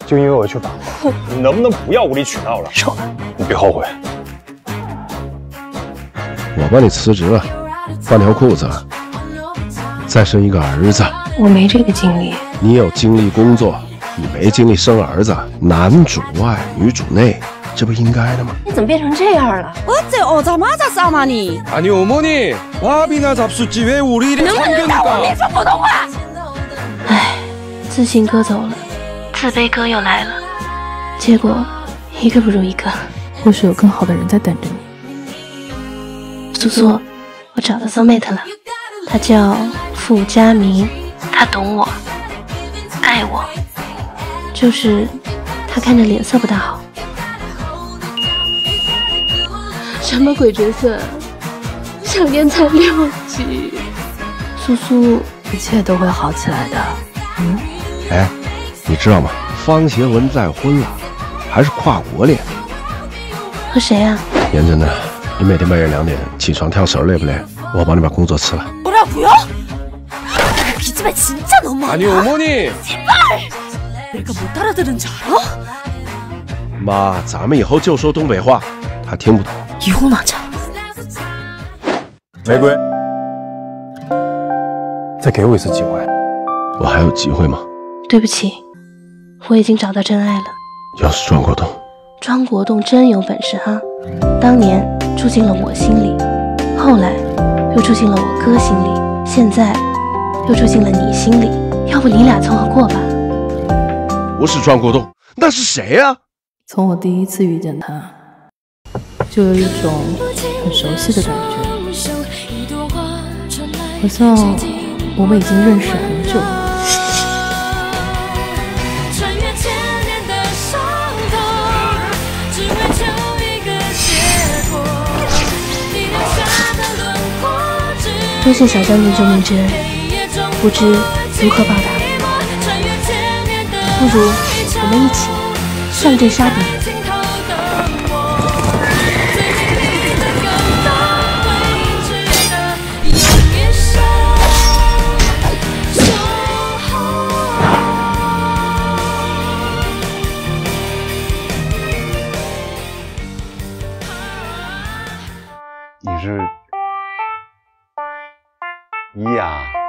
就因为我去法国，你能不能不要无理取闹了？ 收了， 你别后悔。 我帮你辞职了，换条裤子，再生一个儿子。 我没这个精力。 你有精力工作，你没精力生儿子，男主外女主内，这不应该的吗？ 你怎么变成这样了？ 어쩌자마자 싸우나니? 아니 어머니, 밥이나 잡수지 왜 우리를 참견니까? 说普通话。唉，自信哥走了，自卑哥又来了，结果一个不如一个。 或许有更好的人在等着你。 苏苏，我找到 soulmate 了，他叫傅佳明，他懂我，爱我，就是他看着脸色不大好。什么鬼角色？想念才6集。苏苏， 一切都会好起来的。 哎，你知道吗？方协文再婚了，还是跨国恋。 和谁啊？ 言真的，你每天半夜2点起床跳绳累不累？我帮你把工作辞了。 뭐라고요? 기집애 진짜 너무하다. 아니 어머니. 제발. 내가 못 알아들은 줄 알아? 妈，咱们以后就说东北话，他听不懂。 이혼하자. 玫瑰，再给我一次机会。 我还有机会吗？ 对不起，我已经找到真爱了。 又是庄国栋。 庄国栋真有本事哈！当年住进了我心里，后来又住进了我哥心里，现在又住进了你心里。要不你俩凑合过吧？ 不是庄国栋，那是谁呀？ 从我第一次遇见他，就有一种很熟悉的感觉，好像我们已经认识很久了。 多谢小将军救命之恩，不知如何报答。不如我们一起上阵杀敌。 你是一呀？